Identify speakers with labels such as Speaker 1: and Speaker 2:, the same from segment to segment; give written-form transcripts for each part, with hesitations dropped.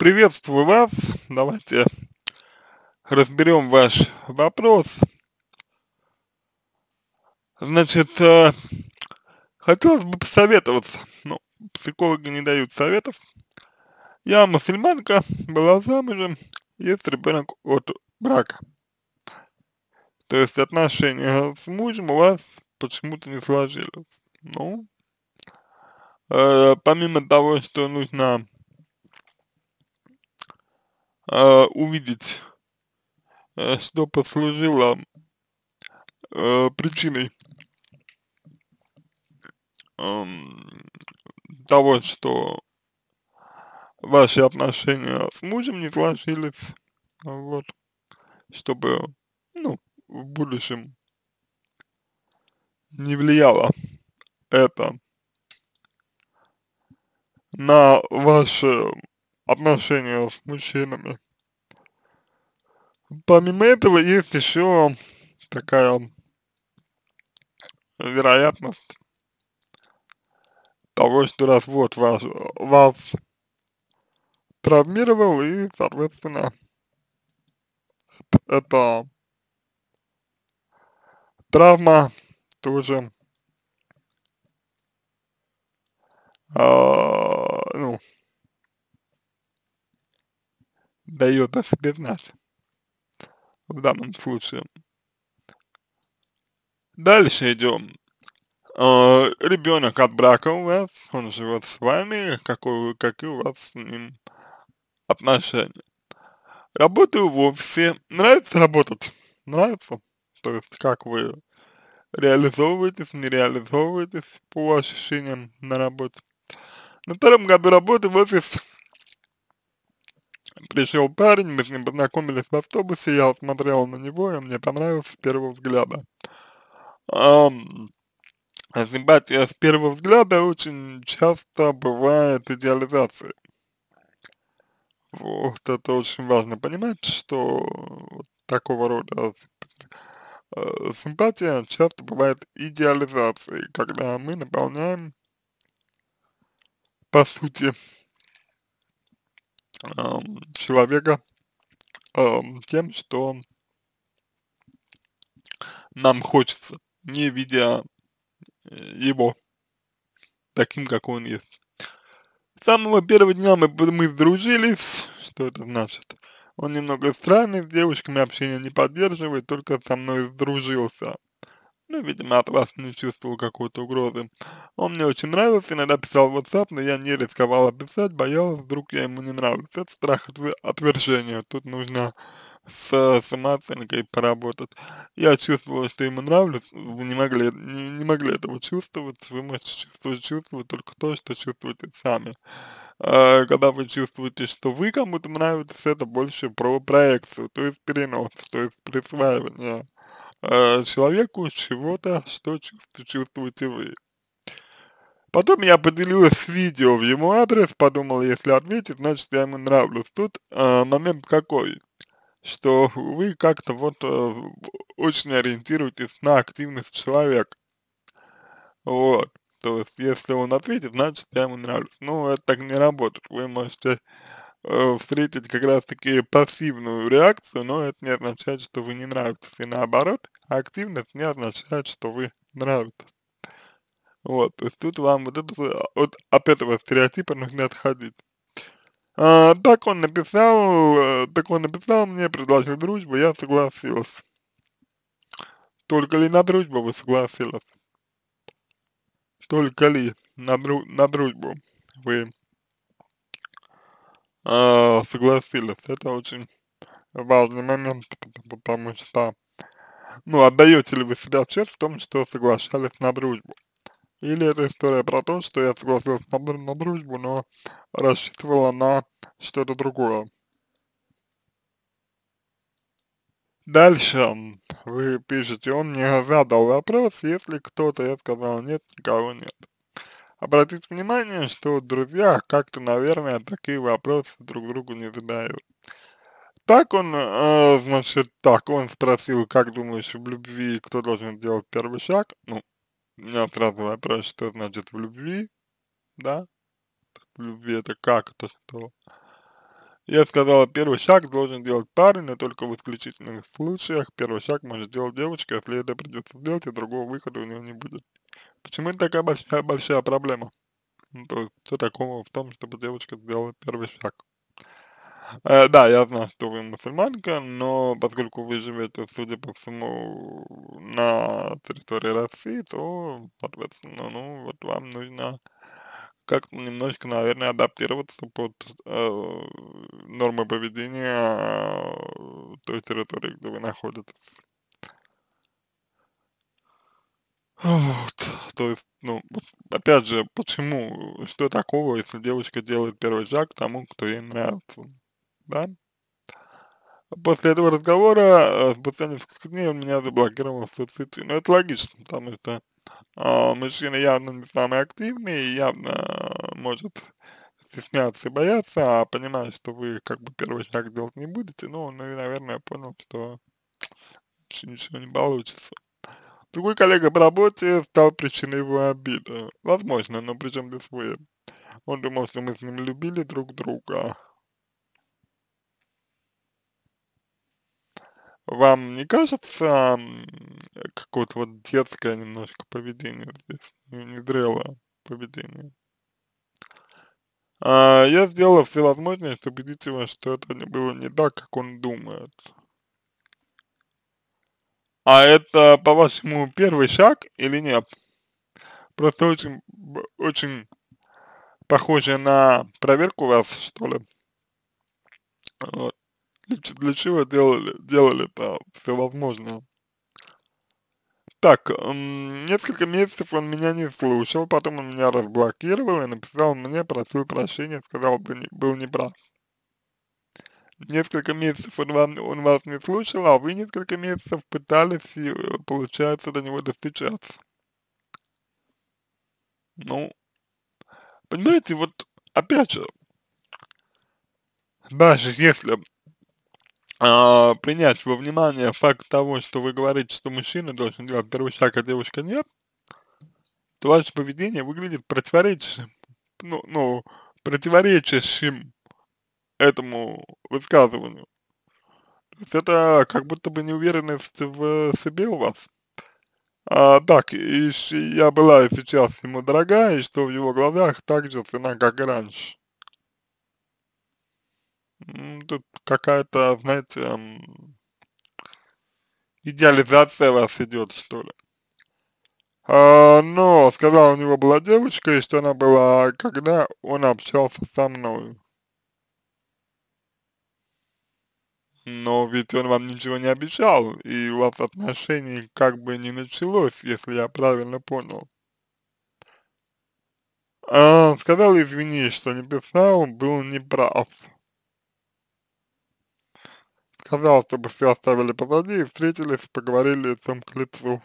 Speaker 1: Приветствую вас. Давайте разберем ваш вопрос. Значит, хотелось бы посоветоваться. Ну, психологи не дают советов. Я мусульманка, была замужем, есть ребенок от брака. То есть отношения с мужем у вас почему-то не сложились. Ну, помимо того, что нужно увидеть, что послужило причиной эм, того, что ваши отношения с мужем не сложились, вот, чтобы, ну, в будущем не влияло это на ваши отношения с мужчинами. Помимо этого есть еще такая вероятность того, что развод вас травмировал, и, соответственно, эта травма тоже, ну, дает о себе знать в данном случае. Дальше идем. Ребенок от брака у вас, он живет с вами, какие у вас с ним отношения. Работаю в офисе. Нравится работать? Нравится? То есть, как вы реализовываетесь, не реализовываетесь по ощущениям на работе. На втором году работы в офис пришел парень, мы с ним познакомились в автобусе, я смотрел на него, и мне понравился с первого взгляда. Симпатия с первого взгляда очень часто бывает идеализацией. Вот это очень важно понимать, что вот такого рода симпатия часто бывает идеализацией, когда мы наполняем, по сути, человека тем, что нам хочется, не видя его таким, как он есть. С самого первого дня мы сдружились. Что это значит? Он немного странный, с девушками общения не поддерживает, только со мной сдружился. Ну, видимо, от вас не чувствовал какой-то угрозы. Он мне очень нравился, иногда писал в WhatsApp, но я не рисковала писать, боялась, вдруг я ему не нравлюсь. Это страх отвержения. Тут нужно с самооценкой поработать. Я чувствовала, что ему нравлюсь, вы не могли этого чувствовать, вы можете чувствовать только то, что чувствуете сами. Когда вы чувствуете, что вы кому-то нравитесь, это больше про проекцию, то есть перенос, то есть присваивание человеку чего-то, что чувствуете вы. Потом я поделилась видео в его адрес, подумал, если ответит, значит я ему нравлюсь. Тут момент какой, что вы как-то вот очень ориентируетесь на активность человека. Вот. То есть, если он ответит, значит я ему нравлюсь. Ну, это так не работает. Вы можете встретить как раз таки пассивную реакцию, но это не означает, что вы не нравитесь. И наоборот, активность не означает, что вы нравитесь. Вот, то есть тут вам вот, это, вот от этого стереотипа нужно отходить. Так он написал мне, предложил дружбу, я согласился. Только ли на дружбу вы согласились? Только ли на дружбу вы согласились? Это очень важный момент, потому что, ну, отдаете ли вы себе отчет в том, что соглашались на дружбу? Или это история про то, что я согласился на дружбу, но рассчитывала на что-то другое. Дальше вы пишете, он мне задал вопрос, если кто-то, я сказал нет, никого нет. Обратите внимание, что друзья как-то, наверное, такие вопросы друг другу не задают. Так он, значит, так, он спросил, как думаешь, в любви кто должен сделать первый шаг? Ну, у меня сразу вопрос, что значит в любви, да? В любви это как, это что? Я сказала, первый шаг должен делать парень, но только в исключительных случаях первый шаг может сделать девочка, если это придется сделать, и другого выхода у него не будет. Почему это такая большая проблема? Ну, то есть, что такого в том, чтобы девочка сделала первый шаг? Да, я знаю, что вы мусульманка, но поскольку вы живете, судя по всему, на территории России, то, соответственно, ну, вот вам нужно как-то немножко, наверное, адаптироваться под нормы поведения той территории, где вы находитесь. Вот. То есть, ну, вот опять же, почему, что такого, если девочка делает первый шаг к тому, кто ей нравится, да? После этого разговора, спустя несколько дней он меня заблокировал в соцсети. Но это логично, потому что мужчина явно не самый активный, и явно может стесняться и бояться, а понимая, что вы как бы первый шаг делать не будете, ну, он, и, наверное, понял, что ничего не получится. Другой коллега по работе стал причиной его обиды. Возможно, но при чем здесь вы? Он думал, что мы с ним любили друг друга. Вам не кажется, какое-то вот детское немножко поведение здесь, незрелое поведение? Я сделала все возможное, чтобы убедить его, что это не было не так, как он думает. А это, по-вашему, первый шаг или нет? Просто очень похоже на проверку вас, что ли. Вот. Для чего делали это все возможное? Так, несколько месяцев он меня не слушал, потом он меня разблокировал и написал мне, просил прощения, сказал, был неправ. Несколько месяцев он вас не слушал, а вы несколько месяцев пытались, и, получается, до него достучаться. Ну, понимаете, вот опять же, даже если принять во внимание факт того, что вы говорите, что мужчина должен делать первый шаг, а девушка нет, то ваше поведение выглядит ну, противоречащим этому высказыванию. То есть это как будто бы неуверенность в себе у вас. Так, я была и сейчас ему дорога, и что в его глазах так же цена, как и раньше. Тут какая-то, знаете, идеализация вас идет, что ли. Но сказал, у него была девочка, и что она была, когда он общался со мной. Но ведь он вам ничего не обещал, и у вас отношений как бы не началось, если я правильно понял. Сказал, извини, что не писал, был неправ. Сказал, чтобы все оставили позади и встретились, поговорили лицом к лицу.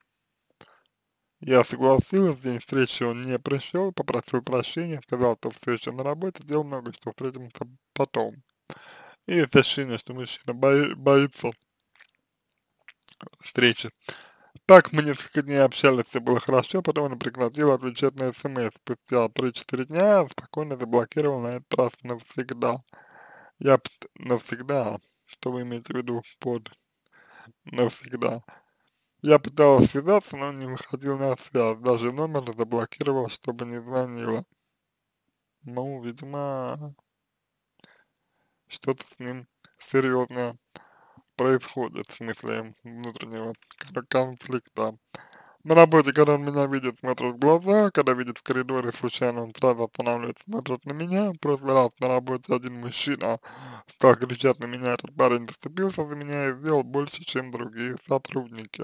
Speaker 1: Я согласилась, в день встречи он не пришел, попросил прощения, сказал, что все еще на работе, дел много, что встретимся потом. И есть ощущение, что мужчина боится встречи. Так мы несколько дней общались, все было хорошо, потом он прекратил отвечать на смс. Спустя 3-4 дня спокойно заблокировал на этот раз навсегда. Навсегда, что вы имеете в виду под навсегда? Я пыталась связаться, но он не выходил на связь, даже номер заблокировал, чтобы не звонила. Ну, видимо, что-то с ним серьезное происходит, в смысле внутреннего конфликта. На работе, когда он меня видит, смотрит в глаза, когда видит в коридоре, случайно он сразу останавливается, смотрит на меня. В прошлый раз на работе один мужчина стал кричать на меня, этот парень заступился за меня и сделал больше, чем другие сотрудники.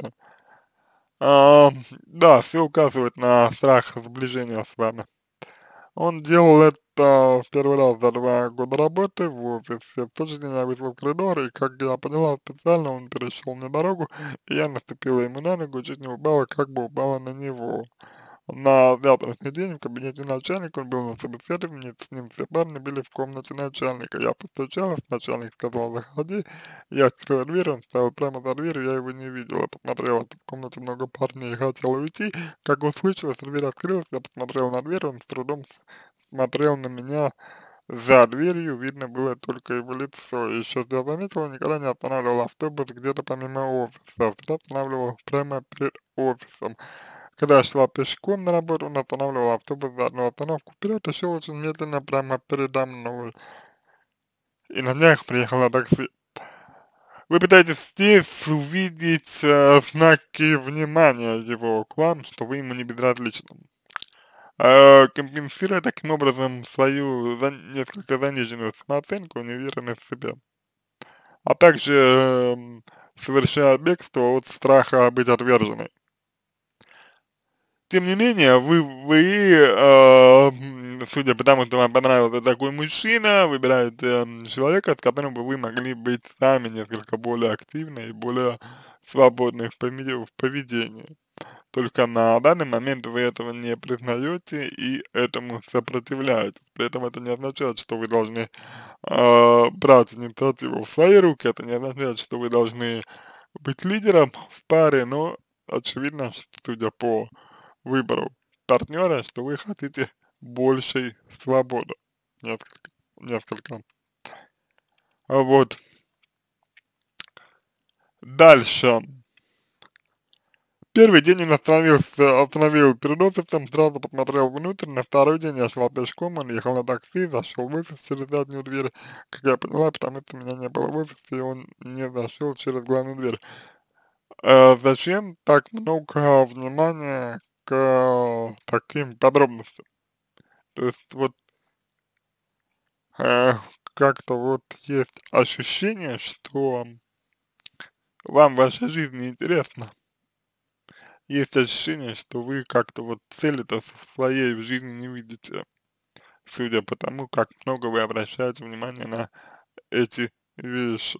Speaker 1: Да, все указывает на страх сближения с вами. Он делал это в первый раз за 2 года работы в офисе. В тот же день я вышел в коридор, и, как я поняла, специально он перешел мне дорогу, и я наступила ему на ногу, чуть не упала, как бы упала на него. На завтрашний день в кабинете начальника, он был на собеседовании, с ним все парни были в комнате начальника. Я постучалась, начальник сказал, заходи, я открыла дверь, он стоял прямо за дверью, я его не видела, посмотрела, в комнате много парней, хотела уйти, как услышала, что дверь открылась, я посмотрел на дверь, он с трудом смотрел на меня за дверью видно было только его лицо. И еще я заметил, он никогда не останавливал автобус где-то помимо офиса, всегда останавливал прямо перед офисом. Когда я шла пешком на работу, он останавливал автобус за одну остановку вперед и шел очень медленно прямо передо мной. И на днях приехало такси. Вы пытаетесь здесь увидеть знаки внимания его к вам, что вы ему не безразличны, компенсируя таким образом свою несколько заниженную самооценку и неуверенность в себе, а также совершая бегство от страха быть отверженной. Тем не менее, судя по тому, что вам понравился такой мужчина, выбираете человека, с которым бы вы могли быть сами несколько более активны и более свободны в поведении. Только на данный момент вы этого не признаете и этому сопротивляетесь. При этом это не означает, что вы должны брать инициативу в свои руки, это не означает, что вы должны быть лидером в паре, но очевидно, судя по выбору партнера, что вы хотите большей свободы. Несколько. Вот. Дальше. Первый день он остановил перед офисом, сразу посмотрел внутрь, на второй день я шла пешком, он ехал на такси, зашел в офис через заднюю дверь, как я поняла, потому что меня не было в офисе, и он не зашел через главную дверь. Зачем так много внимания к таким подробностям? То есть вот э, как-то вот есть ощущение, что вам ваша жизнь неинтересна. Есть ощущение, что вы как-то вот цели-то своей в жизни не видите, судя по тому, как много вы обращаете внимание на эти вещи.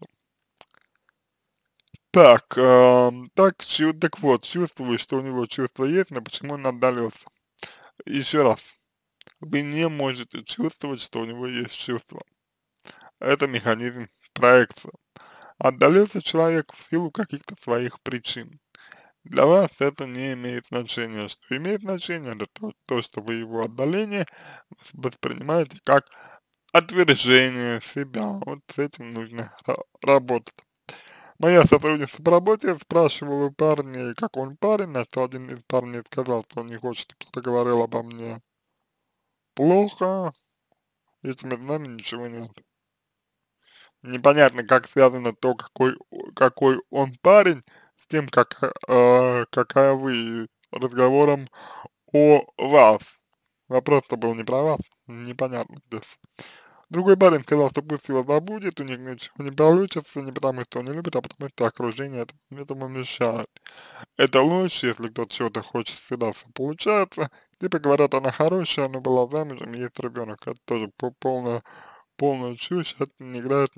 Speaker 1: Так, так вот, чувствую, что у него чувство есть, но почему он отдалился? Еще раз, вы не можете чувствовать, что у него есть чувство. Это механизм проекции. Отдалился человек в силу каких-то своих причин. Для вас это не имеет значения. Что имеет значение, это то, что вы его отдаление воспринимаете как отвержение себя. Вот с этим нужно работать. Моя сотрудница по работе спрашивала у парней, как он парень, на что один из парней сказал, что он не хочет, чтобы кто-то говорил обо мне плохо, ведь между нами ничего нет. Непонятно, как связано то, какой он парень, с тем, какая вы, разговором о вас. Вопрос-то был не про вас, непонятно здесь. Другой парень сказал, что пусть его забудет, у них ничего не получится, не потому что он не любит, а потому что окружение этому мешает. Это ложь, если кто-то чего-то хочет, всегда все получается. Типа говорят, она хорошая, она была замужем, есть ребенок. Это тоже полная чушь, это не играет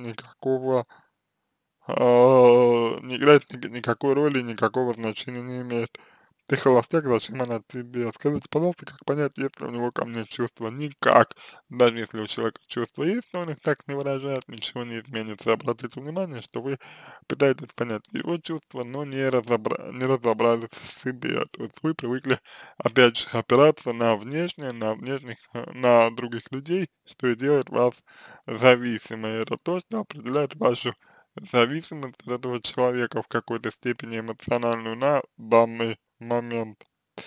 Speaker 1: не играет никакой роли, никакого значения не имеет. Ты холостяк, зачем она тебе? Скажите, пожалуйста, как понять, есть ли у него ко мне чувства? Никак. Даже если у человека чувства есть, но он их так не выражает, ничего не изменится. Обратите внимание, что вы пытаетесь понять его чувства, но не разобрались в себе. То есть вы привыкли, опять же, опираться на внешнее, на других людей, что и делает вас зависимой. Это то, что определяет вашу зависимость от этого человека в какой-то степени эмоциональную на данный момент.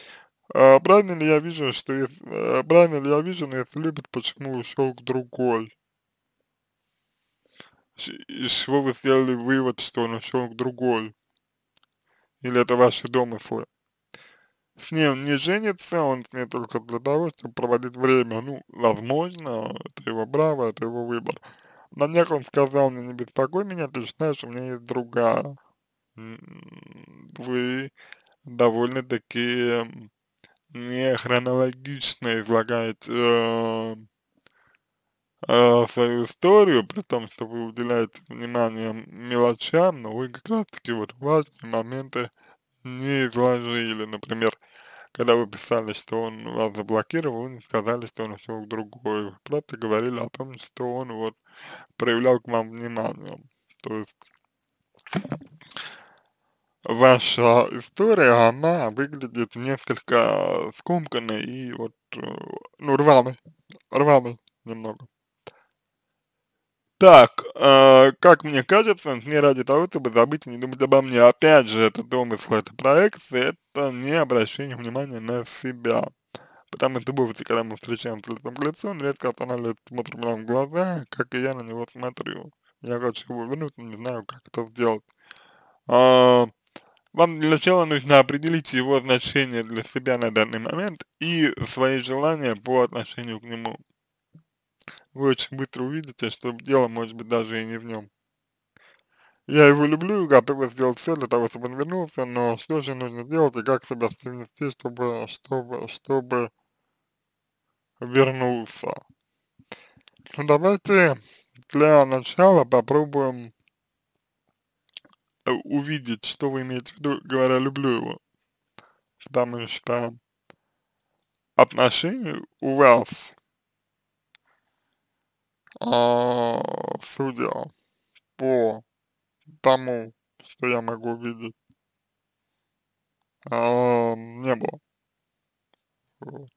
Speaker 1: Правильно ли я вижу, но если любит, почему ушел к другой? Из чего вы сделали вывод, что он ушел к другой? Или это ваши домыслы? С ней он не женится, он с ней только для того, чтобы проводить время. Ну, возможно, это его право, это его выбор. На днях он сказал мне, не беспокой меня, ты же знаешь, у меня есть другая. Вы довольно-таки не хронологично излагаете свою историю, при том, что вы уделяете внимание мелочам, но вы как раз-таки вот важные моменты не изложили. Например, когда вы писали, что он вас заблокировал, вы не сказали, что он ушел к другой. Вы просто говорили о том, что он вот проявлял к вам внимание. То есть ваша история, она выглядит несколько скомканной и вот, ну, рваной немного. Так, как мне кажется, не ради того, чтобы забыть и не думать обо мне. Опять же, это домысл, это проекция, это не обращение внимания на себя. Потому что бывает, когда мы встречаемся лицом к лицу, он редко останавливается, смотрит мне в глаза, как и я на него смотрю. Я хочу его вернуть, но не знаю, как это сделать. А, Вам для начала нужно определить его значение для себя на данный момент и свои желания по отношению к нему. Вы очень быстро увидите, что дело может быть даже и не в нем. Я его люблю и готова сделать все для того, чтобы он вернулся, но что же нужно делать и как себя с ним вести, чтобы вернулся? Ну, давайте для начала попробуем увидеть, что вы имеете в виду, говоря «люблю его», потому что отношения у вас, судя по тому, что я могу увидеть, не было. Вот.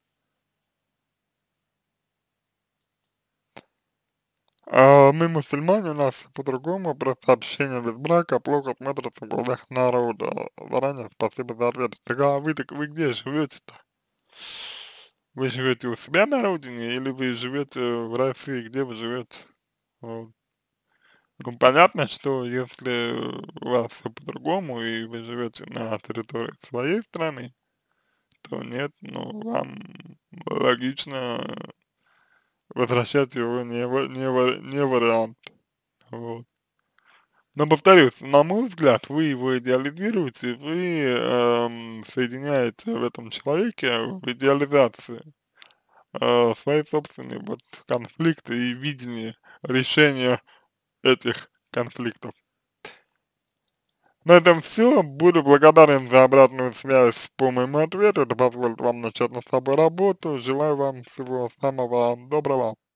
Speaker 1: Мы мусульмане, у нас всё по-другому, просто общение без брака плохо смотрится в глазах народа. Заранее спасибо за ответ. Так вы где живете-то? Вы живете у себя на родине или вы живете в России? Где вы живете? Вот. Ну, понятно, что если у вас все по-другому и вы живете на территории своей страны, то нет, ну, вам логично возвращать его не вариант. Вот. Но повторюсь, на мой взгляд, вы его идеализируете, вы соединяете в этом человеке, в идеализации, свои собственные вот конфликты и видение решения этих конфликтов. На этом все. Буду благодарен за обратную связь по моему ответу. Это позволит вам начать над собой работу. Желаю вам всего самого доброго.